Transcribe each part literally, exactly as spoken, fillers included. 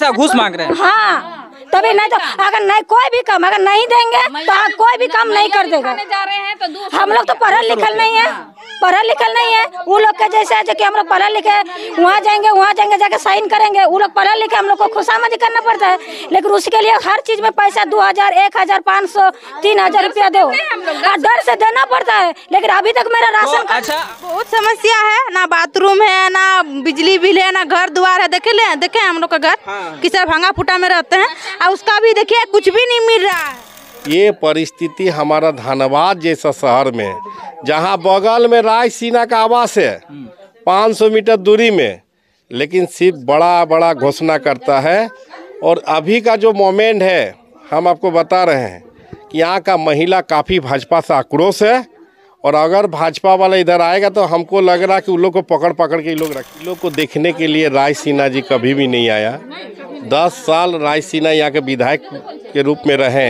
पैसा घूस मांग रहे हैं। हाँ तभी नहीं तो अगर नहीं कोई भी काम अगर नहीं देंगे तो कोई भी काम नहीं कर देगा। हम लोग तो पढ़ल लिखल नहीं है, पढ़ल लिखल नहीं है। वो लोग के जैसे है कि हम लोग पढ़ल लिखे वहाँ जाएंगे वहाँ जाएंगे जाके साइन करेंगे। वो लोग पढ़ल लिखे हम लोग को खुशामदी करना पड़ता है, लेकिन उसके लिए हर चीज में पैसा दो हजार एक हजार पाँच सौ तीन हजार रुपया दो और डर से देना पड़ता है। लेकिन अभी तक मेरा राशन तो अच्छा बहुत समस्या है, ना बाथरूम है, ना बिजली बिल है, ना घर द्वार है। देखे ले देखे हम लोग का घर हाँ। किस भांगा फूटा में रहते हैं और उसका भी देखिए कुछ भी नहीं मिल रहा है। ये परिस्थिति हमारा धनबाद जैसा शहर में, जहाँ बगल में रायसीना का आवास है पाँच सौ मीटर दूरी में, लेकिन सिर्फ बड़ा बड़ा घोषणा करता है। और अभी का जो मोमेंट है हम आपको बता रहे हैं कि यहाँ का महिला काफ़ी भाजपा से आक्रोश है। और अगर भाजपा वाला इधर आएगा तो हमको लग रहा है कि उन लोग को पकड़ पकड़ के लोग रख लोग को देखने के लिए रायसीना जी कभी भी नहीं आया। दस साल रायसीना यहाँ के विधायक के रूप में रहे।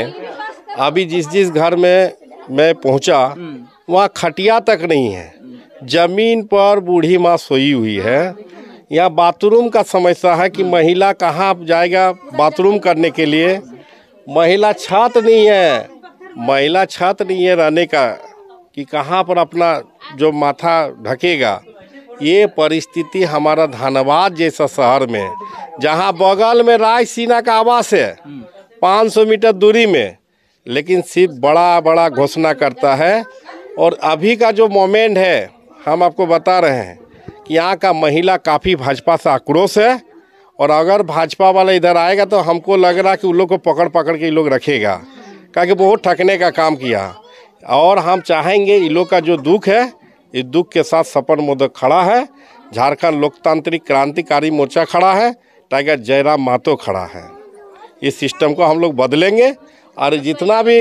अभी जिस जिस घर में मैं पहुँचा वहाँ खटिया तक नहीं है, जमीन पर बूढ़ी माँ सोई हुई है। यहाँ बाथरूम का समस्या है कि महिला कहाँ जाएगा बाथरूम करने के लिए। महिला छत नहीं है, महिला छत नहीं है रहने का कि कहाँ पर अपना जो माथा ढकेगा। ये परिस्थिति हमारा धनबाद जैसा शहर में, जहाँ बगल में रायसीना का आवास है पाँच सौ मीटर दूरी में, लेकिन सिर्फ बड़ा बड़ा घोषणा करता है। और अभी का जो मोमेंट है हम आपको बता रहे हैं कि यहाँ का महिला काफ़ी भाजपा से आक्रोश है। और अगर भाजपा वाला इधर आएगा तो हमको लग रहा है कि उन लोग को पकड़ पकड़ के ये लोग रखेगा, क्योंकि बहुत ठगने का काम किया। और हम चाहेंगे इन लोग का जो दुख है, इस दुख के साथ सपन मोदक खड़ा है, झारखंड लोकतांत्रिक क्रांतिकारी मोर्चा खड़ा है, टाइगर जयराम महतो खड़ा है। इस सिस्टम को हम लोग बदलेंगे। और जितना भी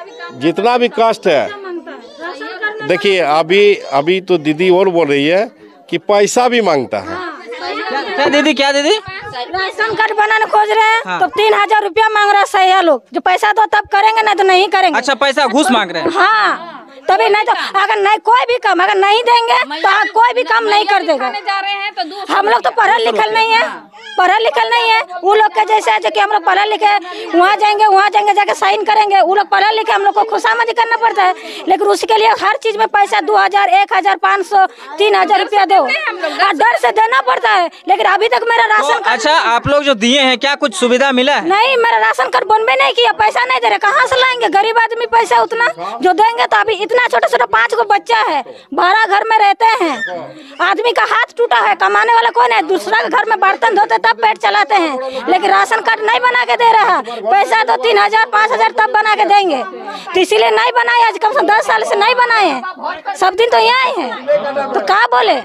जितना भी कष्ट है, देखिए अभी अभी तो दीदी और बोल रही है कि पैसा भी मांगता है। क्या, क्या दीदी क्या दीदी राशन कार्ड बनाने खोज रहे हैं हाँ। तो तीन हजार रुपया मांग रहा है सैया लोग। जो पैसा दो तब करेंगे, नहीं तो नहीं करेंगे। अच्छा पैसा घूस मांग रहे हैं। हाँ तभी नहीं तो अगर नहीं कोई भी काम अगर नहीं देंगे तो कोई भी काम नहीं कर देगा। हम लोग तो पढ़ल लिखल नहीं है, पढ़ल लिखल नहीं है। वो लोग के जैसे है कि हम लोग पढ़ल लिखे वहाँ जाएंगे वहाँ जाएंगे जाके साइन करेंगे। वो लोग पढ़ल लिखे हम लोग को खुशामदी करना पड़ता है, लेकिन उसके लिए हर चीज में पैसा दो हजार एक हजार पाँच सौ तीन हजार रुपया दो और डर से देना पड़ता है। लेकिन अभी तक मेरा राशन तो अच्छा आप लोग जो दिए हैं क्या कुछ सुविधा मिला है? नहीं, मेरा राशन कार्ड बनबे नहीं किया, पैसा नहीं दे रहे। कहाँ से लाएंगे गरीब आदमी पैसा उतना जो देंगे? तो अभी इतना छोटा छोटा पाँच गो बच्चा है, भाड़ा घर में रहते हैं, आदमी का हाथ टूटा है, कमाने वाला कौन है? दूसरा के घर में बर्तन धोते तब पेट चलाते हैं, लेकिन राशन कार्ड नहीं बना के दे रहा। पैसा तो तीन हजार पाँच हजार तब बना के देंगे, तो इसीलिए नहीं बनाए। आज कम से कम दस साल से नहीं बनाए हैं, सब दिन तो यहाँ ही है। तो क्या बोले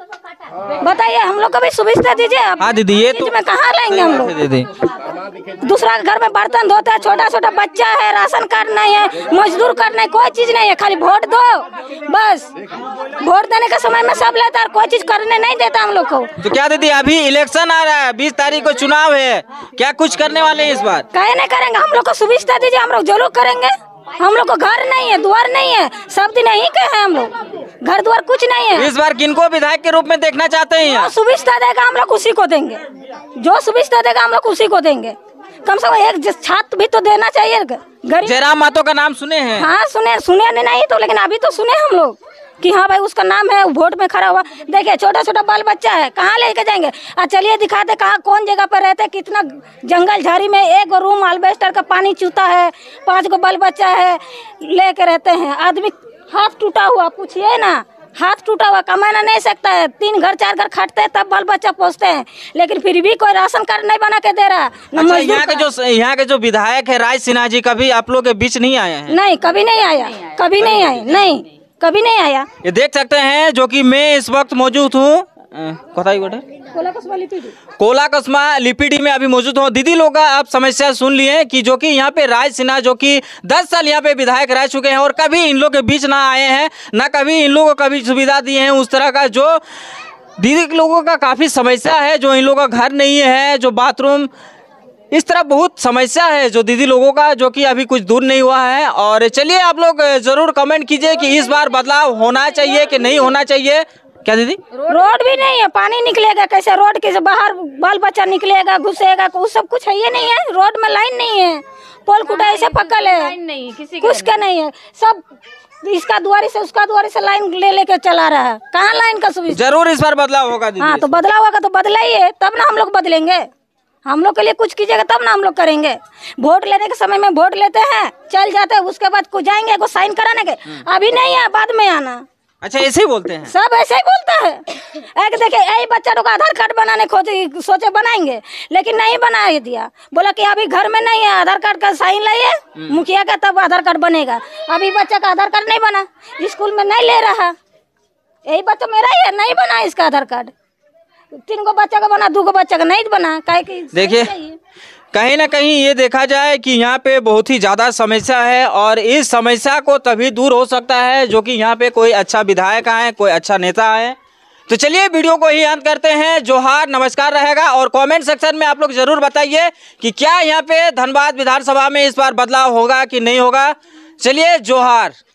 बताइए, हम लोग को भी सुविधा दीजिए। हाँ दीदी ये तो में कहाँ लाएंगे हम लोग? दीदी दूसरा के घर में बर्तन धोते हैं, छोटा छोटा बच्चा है, राशन कार्ड नहीं है, मजदूर कार्ड नहीं, कोई चीज नहीं है। खाली वोट दो बस, वोट देने के समय में सब लेता है, कोई चीज करने नहीं देता हम लोग को। तो क्या दीदी अभी इलेक्शन आ रहा है, बीस तारीख को चुनाव है, क्या कुछ करने वाले हैं इस बार? कहे नहीं करेंगे, हम लोग को सुविधा दीजिए, हम लोग जरूर करेंगे। हम लोग को घर नहीं है, द्वार नहीं है, सब दिन यहीं के हैं हम लोग, घर द्वार कुछ नहीं है। इस बार किनको विधायक के रूप में देखना चाहते हैं? जो सुविधा देगा हम लोग उसी को देंगे, जो सुविधा देगा हम लोग उसी को देंगे। कम से कम एक छात्र भी तो देना चाहिए। गरीब जयराम महतो का नाम सुने हैं? हाँ सुने, सुने नहीं तो, लेकिन अभी तो सुने हम लोग कि हाँ भाई उसका नाम है, वोट में खड़ा हुआ। देखिए छोटा छोटा बाल बच्चा है, कहाँ लेके जाएंगे? आ चलिए दिखाते कहाँ कौन जगह पर रहते, कितना जंगल झाड़ी में एक रूम अल्बेस्टर का पानी चूता है, पांच गो बाल बच्चा है, लेके रहते हैं। आदमी हाथ टूटा हुआ, पूछिए ना, हाथ टूटा हुआ, कमाना नहीं सकता है, तीन घर चार घर खाटते हैं तब बाल बच्चा पोसते हैं, लेकिन फिर भी कोई राशन कार्ड नहीं बना के दे रहा। अच्छा, यहाँ के जो यहाँ के जो विधायक है राय सिन्हा जी कभी आप लोग के बीच नहीं आए हैं? नहीं, कभी नहीं आया, कभी नहीं आए, नहीं कभी नहीं आया। ये देख सकते हैं जो कि मैं इस वक्त मौजूद हूँ कोला कस्बा लिपिडी में अभी मौजूद हूँ। दीदी लोग का आप समस्या सुन लिए कि जो कि यहाँ पे राय सिन्हा जो कि दस साल यहाँ पे विधायक रह चुके हैं और कभी इन लोग के बीच ना आए हैं, ना कभी इन लोगों को कभी सुविधा दी है उस तरह का। जो दीदी लोगों का काफ़ी समस्या है, जो इन लोगों का घर नहीं है, जो बाथरूम, इस तरह बहुत समस्या है जो दीदी लोगों का, जो कि अभी कुछ दूर नहीं हुआ है। और चलिए आप लोग ज़रूर कमेंट कीजिए कि इस बार बदलाव होना चाहिए कि नहीं होना चाहिए। क्या दीदी? रोड भी नहीं है, पानी निकलेगा कैसे? रोड के से बाहर बाल बच्चा निकलेगा, घुसेगा, वो सब कुछ है ये नहीं है। रोड में लाइन नहीं है, पोल खुटा ऐसे पकल है, नहीं किसी कुछ का नहीं है। सब इसका द्वारी से उसका द्वारी से लाइन ले लेके चला रहा है। कहाँ लाइन का सुविधा? जरूर इस बार बदलाव होगा दीदी। हाँ तो बदलाव होगा तो बदलाइए, तब ना हम लोग बदलेंगे। हम लोग के लिए कुछ कीजिएगा तब ना हम लोग करेंगे। वोट लेने के समय में वोट लेते हैं, चल जाते हैं, उसके बाद कुछ जाएंगे को साइन कराने के, अभी नहीं है, बाद में आना। अच्छा ऐसे ही बोलते हैं सब ऐसे ही बोलता है। एक देखे यही बच्चा लोग आधार कार्ड बनाने खोजे सोचे बनाएंगे, लेकिन नहीं बना दिया। बोला कि अभी घर में नहीं है, आधार कार्ड का साइन लाइए मुखिया का, तब आधार कार्ड बनेगा। अभी बच्चा का आधार कार्ड नहीं बना, स्कूल में नहीं ले रहा। यही बच्चा मेरा ही है, नहीं बना इसका आधार कार्ड। तीन गो बच्चा का बना, दो गो बच्चा का नहीं बना। काहे कि देखिए कहीं ना कहीं ये देखा जाए कि यहाँ पे बहुत ही ज़्यादा समस्या है, और इस समस्या को तभी दूर हो सकता है जो कि यहाँ पे कोई अच्छा विधायक आए, कोई अच्छा नेता आए। तो चलिए वीडियो को ही अंत करते हैं। जोहार, नमस्कार रहेगा, और कमेंट सेक्शन में आप लोग जरूर बताइए कि क्या यहाँ पे धनबाद विधानसभा में इस बार बदलाव होगा कि नहीं होगा। चलिए जोहार।